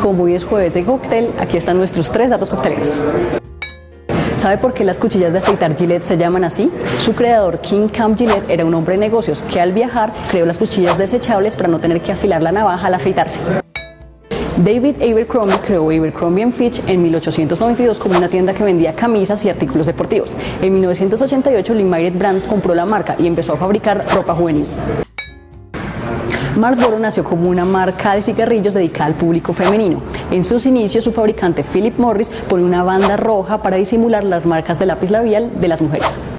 Como hoy es jueves de cóctel, aquí están nuestros 3 datos cocteleros. ¿Sabe por qué las cuchillas de afeitar Gillette se llaman así? Su creador, King Camp Gillette, era un hombre de negocios que al viajar creó las cuchillas desechables para no tener que afilar la navaja al afeitarse. David Abercrombie creó Abercrombie & Fitch en 1892 como una tienda que vendía camisas y artículos deportivos. En 1988, Limited Brand compró la marca y empezó a fabricar ropa juvenil. Marlboro nació como una marca de cigarrillos dedicada al público femenino. En sus inicios, su fabricante Philip Morris pone una banda roja para disimular las marcas de lápiz labial de las mujeres.